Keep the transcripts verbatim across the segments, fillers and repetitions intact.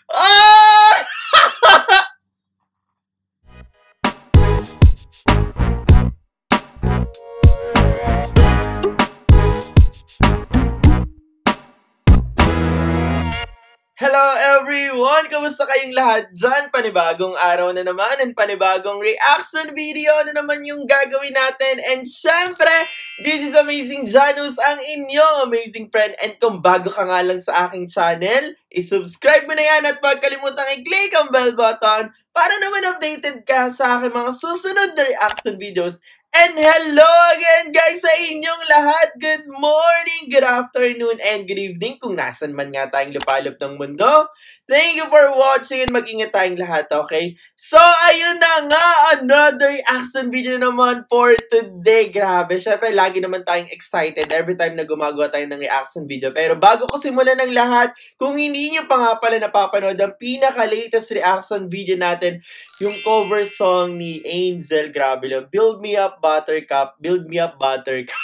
Ah! Hello everyone! Kamusta kayong lahat dyan? Panibagong araw na naman and panibagong reaction video na naman yung gagawin natin. And syempre, this is Amazing Janus, ang inyong amazing friend. And kung bago ka nga lang sa aking channel, isubscribe mo na yan at huwag kalimutang i-click ang bell button para naman updated ka sa aking mga susunod na reaction videos. And hello again guys sa inyong lahat. Good morning, good afternoon, and good evening kung nasan man nga tayong lupalop ng mundo. Thank you for watching and mag-ingat tayong lahat, okay? So, ayun na nga, another reaction video na naman for today. Grabe, syempre lagi naman tayong excited every time na gumagawa tayo ng reaction video. Pero bago ko simulan ng lahat, kung hindi nyo pa nga pala napapanood ang pinaka-latest reaction video natin, yung cover song ni Angel, grabe lang. Build Me Up Buttercup, Build Me Up Buttercup.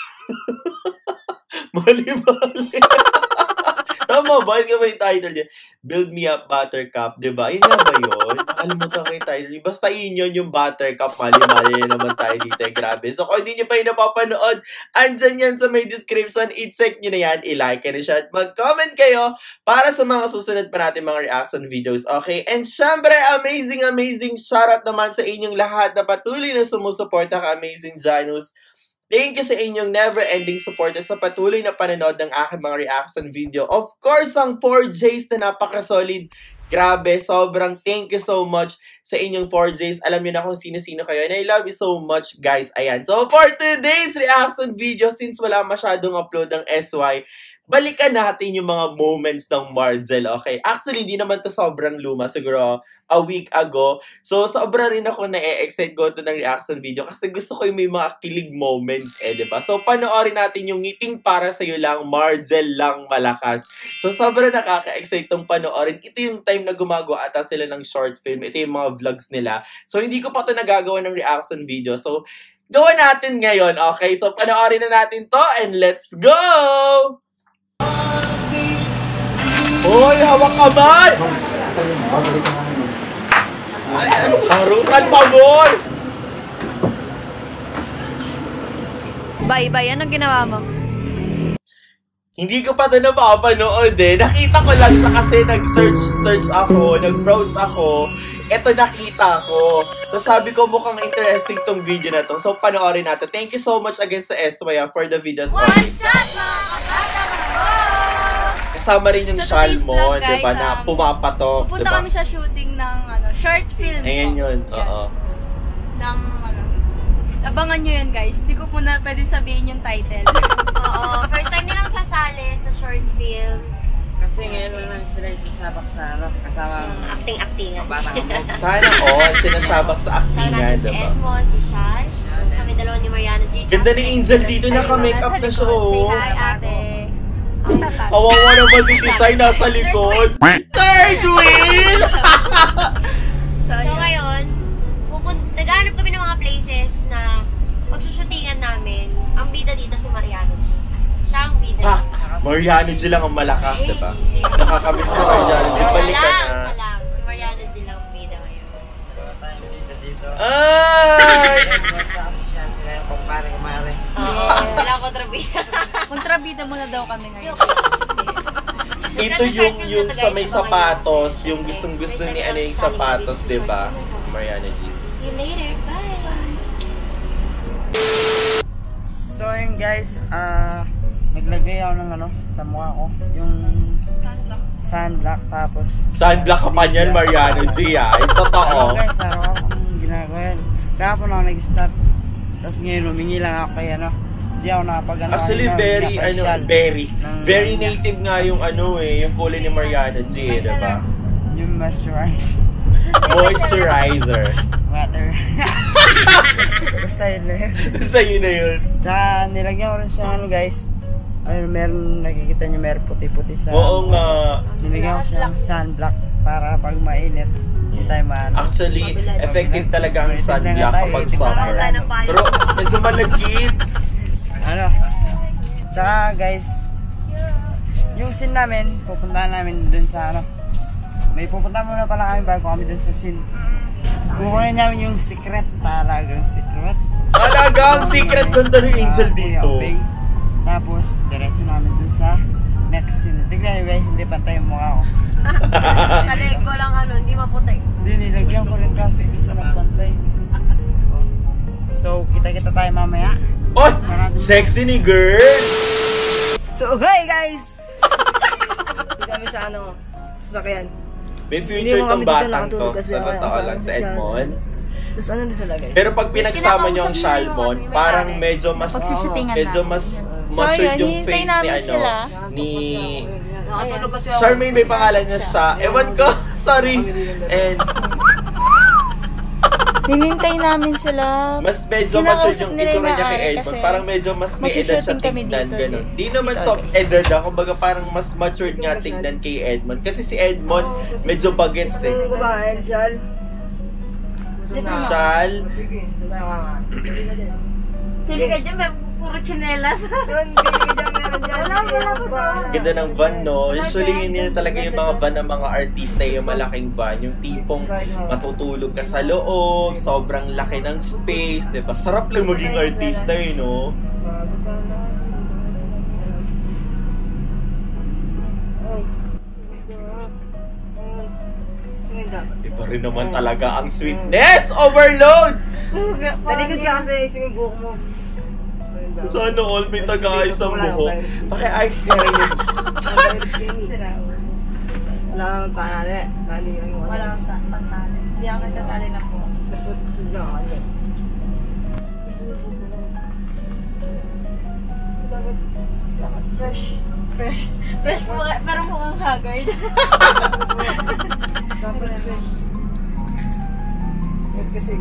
Mali-mali. Tama ba? Hindi ka ba yung title niya? Build Me Up Buttercup, diba? Yun nga ba yun? Nakalimutan ko yung title. Basta yun yun yung Buttercup. Mali-mali naman tayo dito. Grabe. So, kung hindi nyo pa yung napapanood, andyan yan sa may description. I-check nyo na yan. I-like and i-share. Mag-comment kayo para sa mga susunod pa natin mga reaction videos. Okay? And syempre, amazing, amazing shoutout naman sa inyong lahat na patuloy na sumusuporta ka Amazing Janus. Thank you sa inyong never-ending support at sa patuloy na panonood ng aking mga reaction video. Of course, ang four J's na napaka-solid. Grabe, sobrang thank you so much sa inyong four J's. Alam niyo na kung sino-sino kayo. And I love you so much, guys. Ayan. So, for today's reaction video, since wala masyadong upload ng S Y, balikan natin yung mga moments ng Marzel, okay? Actually, hindi naman to sobrang luma. Siguro, a week ago. So, sobra rin ako na-e-excite go to ng reaction video kasi gusto ko yung may mga kilig moments, eh, diba? So, panoorin natin yung Ngiting Para Sa'yo Lang, Marzel Lang Malakas. So, sobra nakaka-excite tong panoorin. Ito yung time na gumagawa ata sila ng short film. Ito yung mga vlogs nila. So, hindi ko pa ito nagagawa ng reaction video. So, gawin natin ngayon, okay? So, panoorin na natin to and let's go! Hoy, hawak kamay! Ay, harutan pa, boy! Bye, bye. Anong ginawa mo? Hindi ko pa ito napapanood eh. Nakita ko lang siya kasi nag-search search ako, nag-browse ako. Ito nakita ko. So sabi ko mukhang interesting tong video na to. So panoorin natin. Thank you so much again sa S Y for the videos. What's up, mga kabata? Kasama rin yung Shalmon, diba, um, na pumapatok. Pupunta diba? kami sa shooting ng ano, short film. Ayan yun, oo. Ng ano, abangan nyo yun guys. Hindi ko po na pwede sabihin yung title. Oo, first time nilang sasali sa short film. Kasi ngayon lang sila yung sasabak sa ano, kasama um, acting-actingan. Sana all, sinasabak sa actingan, diba? Si diba? Edmond, si Shan, kami dalawa ni Mariana G. Ganda ni Angel dito, naka-makeup na siya, oh. Say hi, ate. Kawawa naman si Tisay nasa likod. Third wheel! So, ngayon, naghahanap kami ng mga places na pagsushootingan namin. Ang bida dito si Mariana G. Siya ang bida. Ha! Mariana G lang ang malakas, diba? Nakakamiss si Mariana G. Balik ka na. Isa lang. Si Mariana G lang ang bida ngayon. Wala tayong dito dito. Ay! Wala kontrabida. Kontrabida muna daw kami ngayon. Ito yung yung sa may sapatos, yung gustong gusto ni ano yung sapatos, diba? Mariana G. See you later. Bye! So yun guys, ah, uh, naglagay ako ng ano, sa mukha ko. Yung Sunblock. sunblock tapos... Sunblock ka pa niyan, Mariana G, ah. Ito totoo. Ano guys, araw akong ginagawa yan. Kahapon ako nag-start. Tapos ngayon, humingi lang ako kay ano. Hindi ako nakapag-ano. Actually, very, ano, very, very native nga yung ano eh, yung kulay ni Mariana G, eh, diba? Yung moisturizer. Moisturizer. Water. Basta yun na yun. Basta yun na yun. Tsaka nilagyan ko rin siya ano guys. Ayun, meron, nakikita nyo meron puti-puti sa... Oo nga. Nilagyan ko siya ng sunblock para pag mainit. Hindi tayo maano. Actually, effective talaga ang sunblock kapag summer. Pero, medyo malagkit. Ano? Tsaka guys, yung scene namin, pupuntahan namin dun sa ano, may pupunta muna pala kami bago kami dun sa scene. Kukunin namin yung secret, talagang secret. Talagang secret ganda ng Angel dito. Okay. Tapos, diretso namin dun sa next scene. Tignan nyo guys, hindi pantay yung mukha ko. Kasi ko lang ano, hindi maputi. Hindi, nilagyan ko rin kasi sa nagpantay. So, kita-kita tayo mamaya. Oh! Sexy ni girl! So, hey guys! Hindi kami sa ano, sasakyan. May future tong batang to. Sa totoo lang, sa Edmond. Tapos ano din sila guys? Pero pag pinagsama niyo ang Shalmon, parang medyo mas medyo mas matured yung face ni ano, ni Charmaine, may pangalan niya sa, ewan ko, sorry. And hinintay namin sila. mas medyo matured yung itsura niya kay Edmond. Parang medyo mas may edad siya tignan, gano'n. Di naman so edad na, kumbaga parang mas matured nga tignan kay Edmond. Kasi si Edmond, medyo bagets eh. Ano ba, Angel? Shal. Sili ka dyan, may puro chinelas. Doon, bili ka dyan, meron dyan. Wala, wala po doon. Ganda ng van, no? Usually, yun yun talaga yung mga van ng mga artista, yung malaking van. Yung tipong matutulog ka sa loob, sobrang laki ng space, diba? Sarap lang maging artista, yun, no? Iba rin naman talaga ang sweetness! Overload! Talikod ka kasi isang yung buhok mo. Sana all may taga-ayos ang buhok. Paki-ayos nga rin yung Wala kang panali. Wala kang pantali. Hindi ako nagtatali na po. Tapos matutulog lang ako. Fresh. Fresh. Fresh po. Pero mukhang haggard. Dapat fresh. Kasi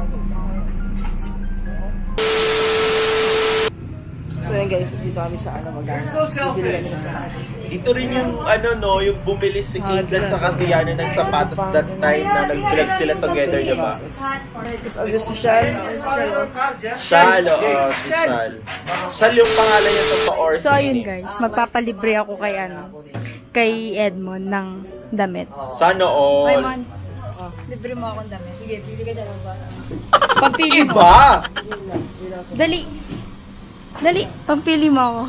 so yun guys, dito kami sa ano mag-ano. Bibili kami ng sapatos. Dito rin yung ano no, yung bumili si Angel sa kasi ano ng sapatos that time na nag-vlog sila together, diba? Is all this Shal? Shal, oo, si Shal. Shal yung pangalan niya totoo. So ayun guys, magpapalibre ako kay ano, kay Edmond ng damit. Sana all. Ay man, libre mo akong damit. Sige, pili ka dyan. Pampili mo. Iba! Dali. Dali, pampili mo ako.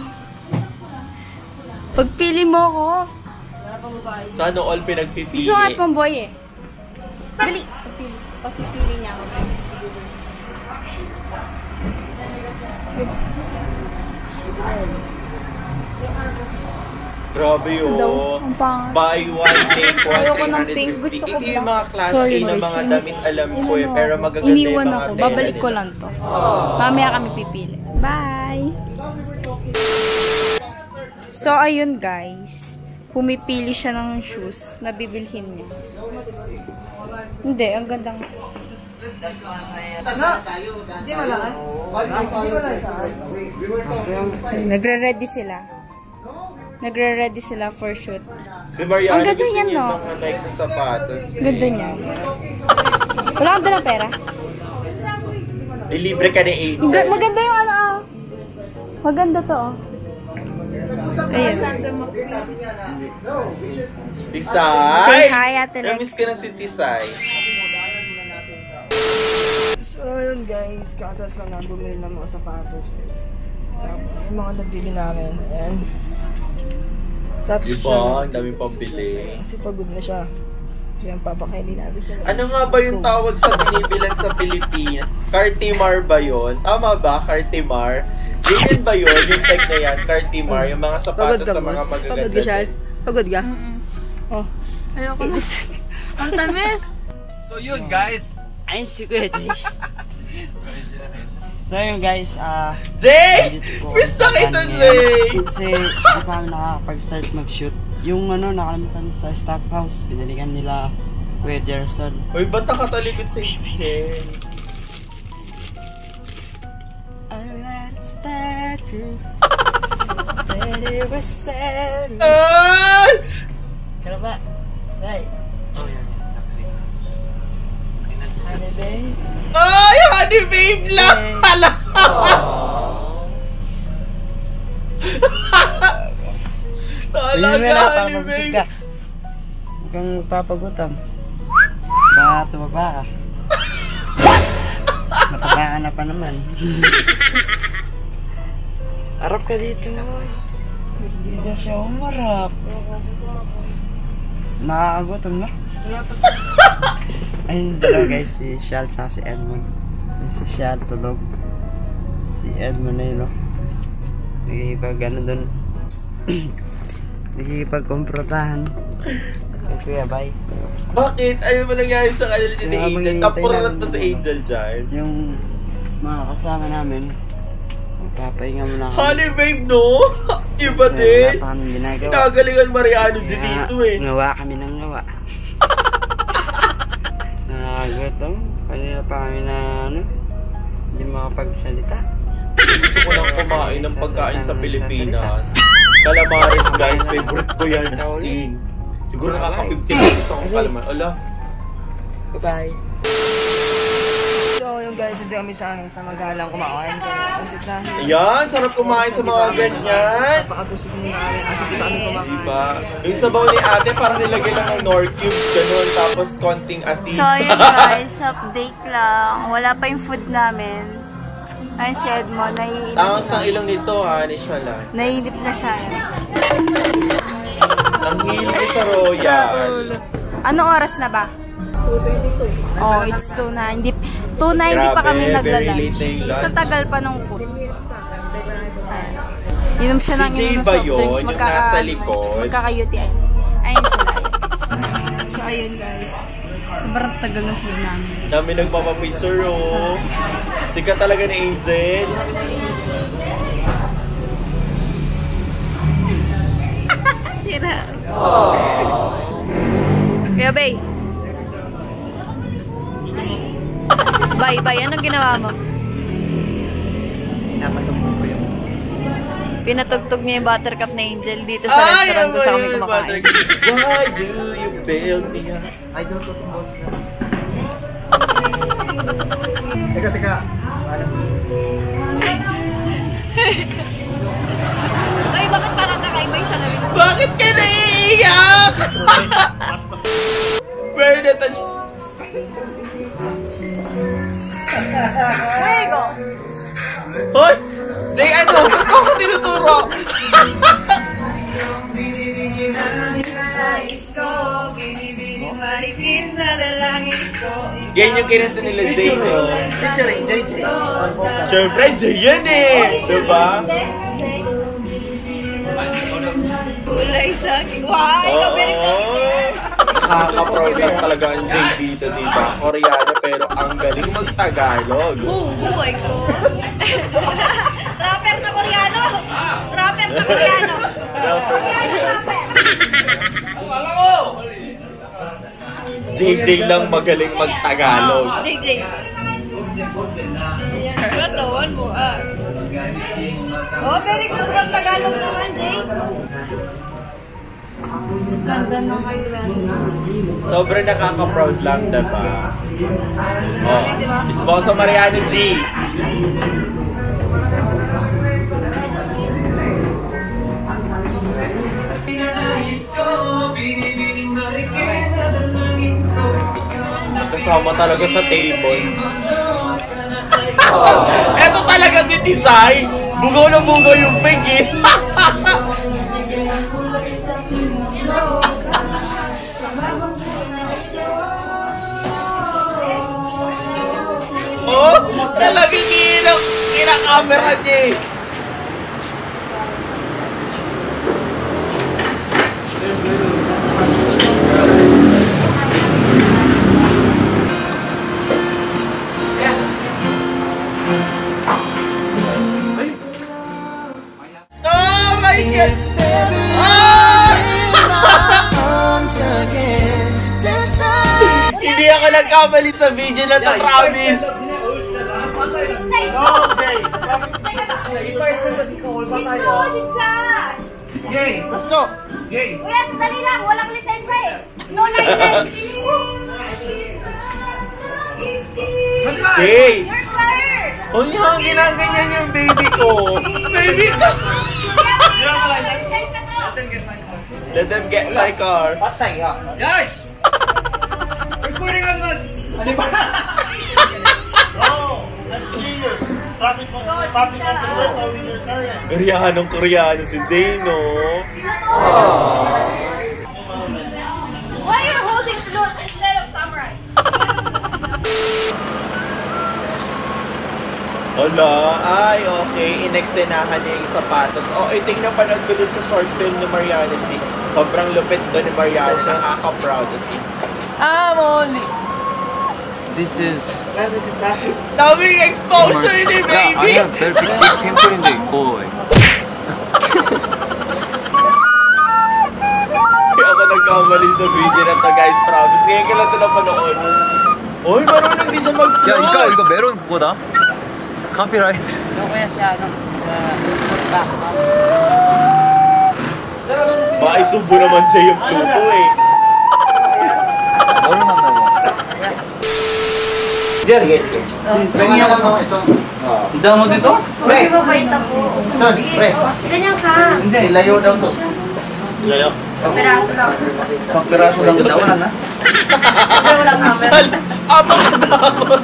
Pagpili mo ako. Sana all pinagpipili. Gusto nga at pamboy eh. Dali, pagpili. Pagpipili niya ako guys. Grabe yun. Ang pangit. Buy one, take one, Ayoko ng three pink. fifty. Gusto ko Ito yung black. mga class A Sorry, na guys. mga damit alam ko eh. Iniwan Pero ako. magaganda yung Iniwan mga ako. tela Babalik ko nila. lang to. Mamaya kami pipili. Bye! So, ayun guys. Pumipili siya ng shoes na bibilhin niya. Hindi, ang gandang... Hindi wala ah. Hindi wala sa Nagre-ready sila. Nagre-ready sila for shoot. Si Mariana Ang ganda gusto yan, niya no? yung mga Nike na sapatos. Ganda niya. Wala kang dalang pera? Ilibre ka ni Ang Angel. ga- Maganda yung ano ah. Maganda to oh. Ayun. Tisay! Say hi, Ate Lex. Namiss ka na si Tisay. So yun guys, kakatas lang na bumili ng mga sapatos. Tapos yung mga nabili namin. Ayan. Tapos Diba? Ang dami pambili. kasi pagod na siya. So yan, papakainin natin siya. Ano nga ba yung tawag sa binibilan sa Pilipinas? Cartimar ba yun? Tama ba? Cartimar? Ganyan ba yun? Yung tag na yan? Cartimar? Yung mga sapatos sa mga Pagod ka, magaganda. Shal? Pagod ka? Mm-mm. Oh. Ayoko na. Ang tamis. So yun guys, Ayun si Kuya Jay. So yun guys, ah... Jay! Miss na kita, Jay! Kasi hindi pa kami nakakapag-start mag-shoot. Yung ano, nakalimutan sa staff house, pinalikan nila Kuya Jerson. Uy, ba't nakatalikod sa Angel? Let's start to steady was set. Ay! Kaya ba? Say. oh yan, Ano day? Ay! Honey babe lang! Hey. Palakas! Ayun mo na, Talaga, para honey mag-shoot babe! ka. kang papagutom. Baka tumaba ka. Napagaan na pa naman. Harap ka dito. Hindi na siya umarap. Nakakagutom na. Ayun dalawa guys, si Shal sa si Edmond. Si Shal tulog. Si Edmond na yun, no? Nagkikipag ano dun. Nagkikipag-komprotahan. Okay, kuya, bye. Bakit? Ayaw mo nangyari sa kanila ni Angel? Tapurat pa sa Angel dyan. Yung mga kasama namin, magpapahinga mo na kami. Honey babe, no? Iba Kaya din. wala pa kami ginagawa. Nagalingan Mariano G Kaya dito eh. Ngawa kami ng ngawa. Nakakagutom. Kanina pa kami na ano, hindi makapagsalita. Gusto ko lang kumain ng pagkain sa Pilipinas. Calamares guys, favorite ko yan as in. Siguro nakaka-fifty pesos akong calamari. Ala. Bye-bye. So yun guys, hindi kami sa sa magalang kumain. Kasi na. Ayan, sarap kumain sa mga ganyan. Napakabusog mo na kami. Kasi dito kami kumain. Diba? Yung sabaw ni ate, parang nilagay lang ng Nor cubes, ganun. Tapos konting asin. So, yun guys, update lang. Wala pa yung food namin. Ayun si Edmond, naiinip Tangos ang ilong nito ha, ni Shalan. Naiinip na siya. Ang hilig sa Royal. Anong oras na ba? Oh, it's two na. Hindi, two na hindi pa Grabe, kami very nagla-lunch. late na yung lunch. Sa tagal pa nung food. Ayan. Inom siya ng Si Jay inom ng ba soft yun? drinks. Yung Magkaka, nasa likod? Magkaka-U T I. Ayun sila. So, ayun guys. Sobrang tagal na food namin. Dami nagpapapicture oh. Sikat talaga ni Angel. Sira. Kaya, Bay. Bay, Bay, anong ginawa mo? Napatugtog ko yung Pinatugtog niya yung buttercup na Angel dito sa restaurant kung saan kami kumakain. Why do you build me up? I don't know kung boss na. Teka, teka. Bay, bakit parang kakaiba yung salamin? Bakit ka naiiyak? Where the touch? There you go. Hoy! Day, ano? Ba't ako tinuturo? Yan yung kinanta nila Jay, no? Featuring J J. Siyempre, Jay yan eh! Diba? Kulay sa akin. Wow, Oo! Nakaka-proud lang talaga ang Jay dito, diba? Koreano, pero ang galing mag-Tagalog. buhay ko. Rapper na Koreano. Rapper na Koreano. Rapper na Koreano. J J lang magaling mag-Tagalog. J J. Katawan mo ah. Oh, very good ang Tagalog naman, Jay. Ganda ng eyeglass. Sobrang nakaka-proud lang, diba? Oh, Esposo Mariano G. Kasama talaga sa table. Eto talaga si Tisay. Bugaw na bugaw yung pig eh. Oh, talagang kinang kina-camera niya eh. Oh my God! Ah! Hindi ako nagkamali sa video na to, promise. Gay! Gusto? Gay! Kuya, sandali lang. Walang lisensya eh. No license. Jay! You're fired. Huwag niyo ang ginaganyan yung baby ko. Baby ko! Kaya may lisensya to. Let them get my car. Patay ka. Guys! We're putting on the... Ano ba? No, that's serious. Traffic, traffic officer towing your car. Koreanong Koreano si Zeno. Why are you holding flute instead of samurai? Ala, ay, okay. Ineksenahan niya yung sapatos. Oh, ito yung napanood ko dun sa short film ni Mariana G. Sobrang lupit doon ni Mariana. Nakaka-proud. I'm only... This is... Daming exposure ni Yeah, I baby! have very big pimple in the boy. Ako nagkamali sa video na to, guys. Promise. Ngayon ka lang ito napanood. Uy, marunong di siya mag-float! 야, 이거, 이거 메론 그거다? 카피라이트. Ano kaya siya, ano? Sa back. Maisubo naman siya yung Pluto eh. 너를 만나고. Sige, sige. Ganyan lang ako ito. 이자 mo dito? Pre! Mabait ako. Son, pre! Ganyan ka. Ilayo daw to. Ilayo? Peraso lang. Pagpiraso lang sa wala na. Sal, abang takot.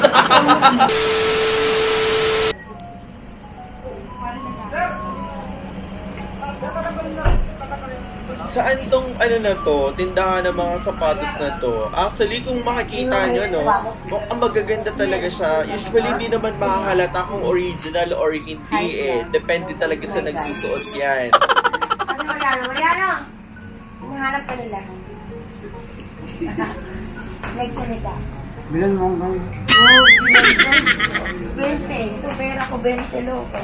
Saan tong ano na to, tindahan ng mga sapatos na to? Actually, kung makikita nyo, no, mukhang magaganda talaga siya. Usually, hindi naman makahalata kung original or hindi eh. Depende talaga sa nagsusuot yan. Ano, Mariano? Mariano! Hinahanap ka nila. Like ko nila. Bilan mo ang Oh, twenty. Ito pera ko, twenty loko.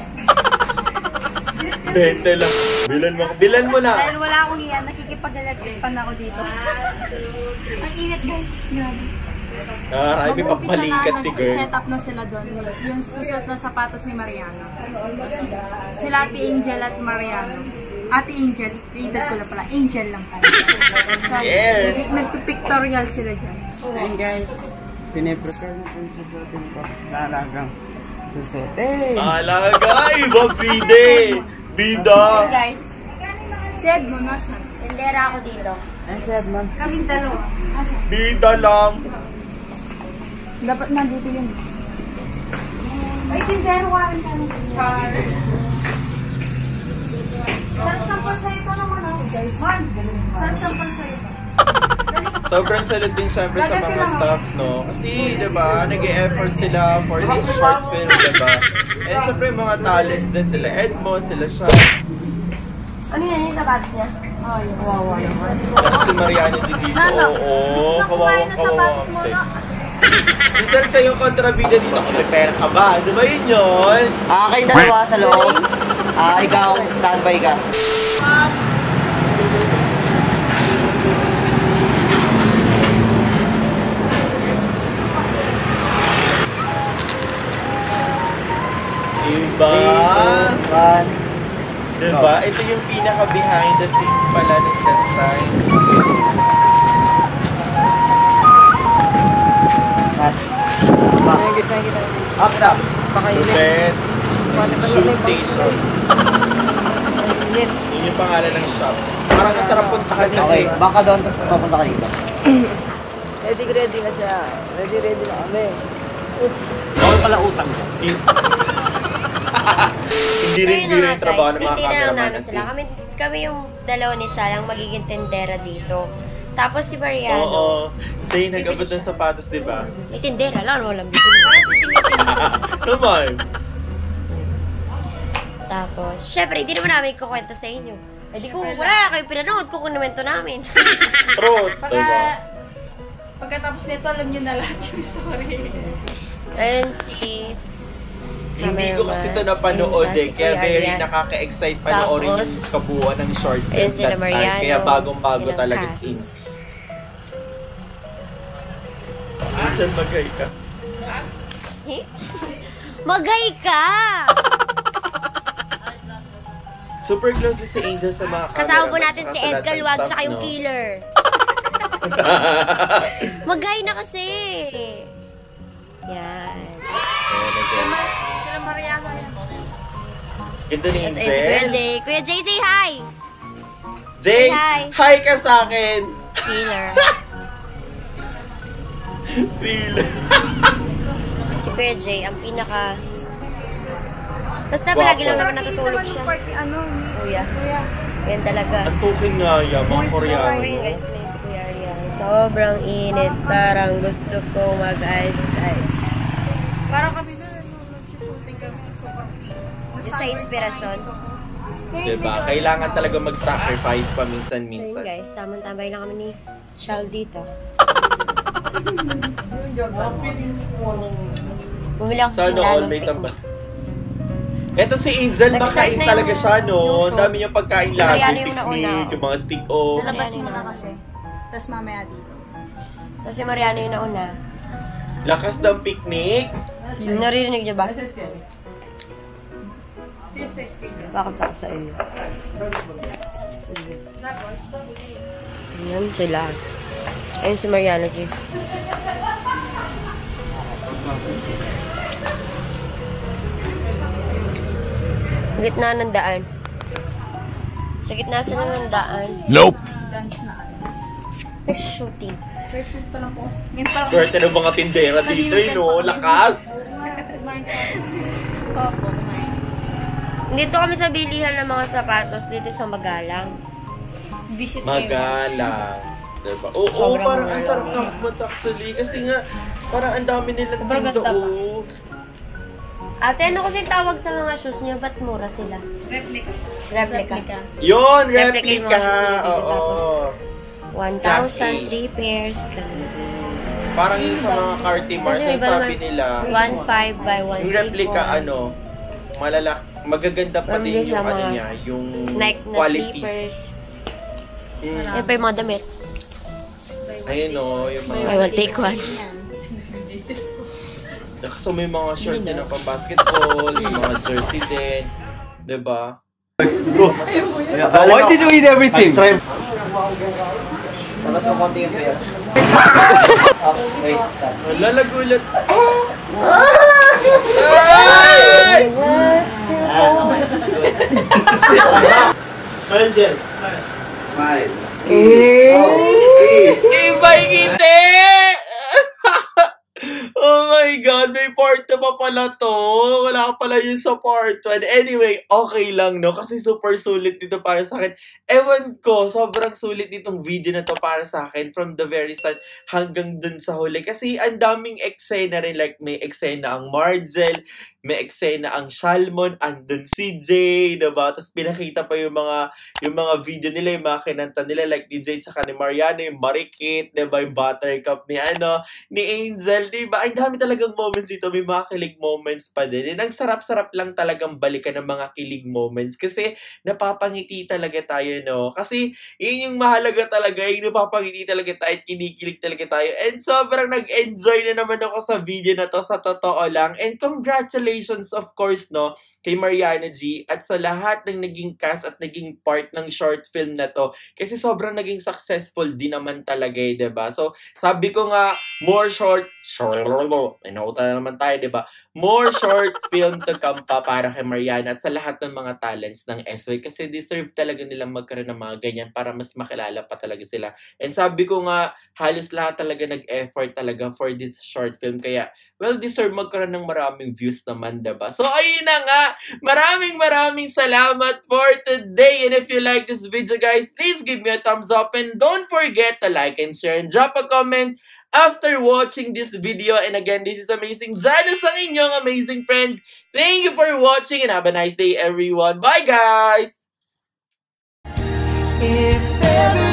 Bente lang. Bilan mo, bilan mo na. Dahil wala akong iyan, nakikipag-electripan ako dito. Ang init guys. Grabe. Ah, ay, may papalikat si girl. Set up na sila doon. Yung susot na sapatos ni Mariano. Sila Ate Angel at Mariano. Ate Angel, edad ko na pala. Angel lang pala. So, Yes. nagpipictorial sila dyan. Ayun guys, piniprepare na po yung susutin ko. Nalagang susutin. Alaga, ibang bide. Bida. Guys, Si Edmond, nasa? tendera ako dito. Ay, si Edmond. Kaming dalawa. Nasa? Bida lang. Dapat nandito yun. Ay, tindero ka rin kami. Saan sampal sa'yo ito naman ako, guys? Man, saan sampal sa'yo ito? Sobrang salute din syempre sa mga staff, no? Kasi, di ba, nag-e-effort sila for this short film, di ba? And syempre, mga talents din sila. Edmond, sila siya. Ano yan yung sapatos niya? Oh, yun. Kawawa naman. Si Mariano din dito. Nano, Oo, gusto na kumain ng sapatos mo, no? Isa sa yung kontrabida dito, kung may pera ka ba? Di ba yun yun? Ah, kayong dalawa sa loob. Ah, ikaw, standby ka. Diba? One. Diba? Ito yung pinaka behind the scenes pala ng that time. Thank you, thank you. Up, up. Lupet. Shoe station. Yun yung pangalan ng shop. Parang ang sarap puntahan kasi. Okay, baka doon, tapos papunta ka dito. Ready, ready na siya. Ready, ready na kami. Bawal pala utang. Hindi rin Ayun na biro nga, yung trabaho ng guys. mga Hindi na lang cameraman namin sila. Kami, kami yung dalawa ni siya lang magiging tendera dito. Tapos si Mariano. Oo. Siya yung nag-abot ng sapatos, di ba? May tendera lang, walang bibili. Parang titingin-tingin. Naman. Tapos, syempre, hindi naman namin kukwento sa inyo. Eh di ko, wala kayo pinanood, kukunwento namin. Truth, Pagka, diba? pagkatapos nito, alam niyo na lahat yung story. Ayun si... Hindi ko kasi ito napanood eh. Kaya very nakaka-excite panoorin Tapos, yung kabuuan ng short film ayun sila that time. Mariano, Kaya bagong-bago ilang talaga cast. scenes. Minsan magay ka. Magay ka! Super close si Angel sa mga camera. Kasama po natin si Edgar Wag tsaka yung killer. Magay na kasi. Yan. Sila Mariano yan. Ganda ni Yes, ayun si Kuya Angel. Jay. Kuya Jay, say hi! Jay, Hi. hi ka sa akin. Feeler. Feeler. Si Kuya Jay, ang pinaka... Basta Guwapo. palagi lang naman natutulog siya. Ano? Kuya. Yan talaga. Ang tukin nga yan, mga Koreano. Ayun guys, may si Kuya Ariel. Sobrang init. Parang gusto ko mag-ice-ice. Parang kami na, ano, nag-shooting kami. Sobrang Yung sa inspirasyon. Diba? Kailangan talaga mag-sacrifice So paminsan-minsan. yun guys, tamang-tambay lang kami ni Shal dito. Bumili ako sa Sana tindahan all ng may picnic. tambal. Eto si Angel, Nag-start makain na talaga yung- siya, no? yung Ang show. dami niyang pagkain Si lagi. Mariano yung nauna, Picnic, oh. yung mga stick-off. Sa labas Mariano muna na. kasi. Tapos mamaya dito. Kasi Mariano yung nauna. Lakas ng picnic. Naririnig niyo ba? Bakit ako sa iyo? Yan sila. Ayun si Mariano G. Sa gitna ng daan. Sa gitna sila ng daan. Dance na ano. Nag-shooting. First shoot pa lang po. Ngayon pa lang. Swerte ng mga tindera dito, eh, no? Lakas. Opo, kumain. Dito kami sa bilihan ng mga sapatos dito sa Magalang. Visit areas. Magalang. Diba? Oo, oo, Sobrang parang ang magalang. sarap ng pumunta actually. Kasi nga, parang ang dami nilang Sobrang dito. ganda pa. Oo. Ate, ano kasi tawag sa mga shoes niyo? Ba't mura sila? Replica. Replica. Yun, Replica yung replica. mga susunod Oo. one Class A. thousand, three pairs. Parang yung sa mga Cartier Mars, Kasi ang iba sabi naman, nila, one five by one yung replica, ano, malalak, magaganda pa din Mabilis yung ang ano mga niya, yung Nike na quality. slippers. Mm. Yan pa yung mga damit. Ayun o, yung mga, I will take one. kasi may mga shirt din ng pang-basketball, yung mga jersey din, diba? Why did you eat everything? Tapos yung konti yung pera. Wait. Wala, nagulat. Ay! Angel. Ibay ngiti! Oh my God, may part two pa pala to. Wala pala yun sa part one. Anyway, okay lang, no? Kasi super sulit dito para sa akin. Ewan ko, sobrang sulit ditong video na to para sa akin from the very start hanggang dun sa huli. Kasi ang daming eksena rin. Like, may eksena ang Marzel, may eksena ang Shalmon, andun si Jay, diba? Tapos pinakita pa yung mga yung mga video nila, yung mga kinanta nila, like ni Jay tsaka ni Mariano, yung Marikit, diba? Yung Buttercup ni ano, ni Angel, diba? Ang dami talagang moments dito, may mga kilig moments pa din. And ang sarap-sarap lang talagang balikan ng mga kilig moments kasi napapangiti talaga tayo, no? Kasi yun yung mahalaga talaga, yung napapangiti talaga tayo at kinikilig talaga tayo. And sobrang nag-enjoy na naman ako sa video na to, sa totoo lang. And congratulations, of course, no, kay Mariano G at sa lahat ng naging cast at naging part ng short film na to. Kasi sobrang naging successful din naman talaga, eh, diba? So, sabi ko nga, more short, short, inauta na naman tayo, diba? More short film to come pa para kay Mariano at sa lahat ng mga talents ng S Y kasi deserve talaga nilang magkaroon ng mga ganyan para mas makilala pa talaga sila. And sabi ko nga, halos lahat talaga nag-effort talaga for this short film. Kaya, well, deserve magkaroon ng maraming views naman, diba? So, ayun na nga. Maraming maraming salamat for today. And if you like this video, guys, please give me a thumbs up. And don't forget to like and share and drop a comment after watching this video. And again, this is Amazing Janice, ang inyong amazing friend. Thank you for watching and have a nice day, everyone. Bye, guys! If ever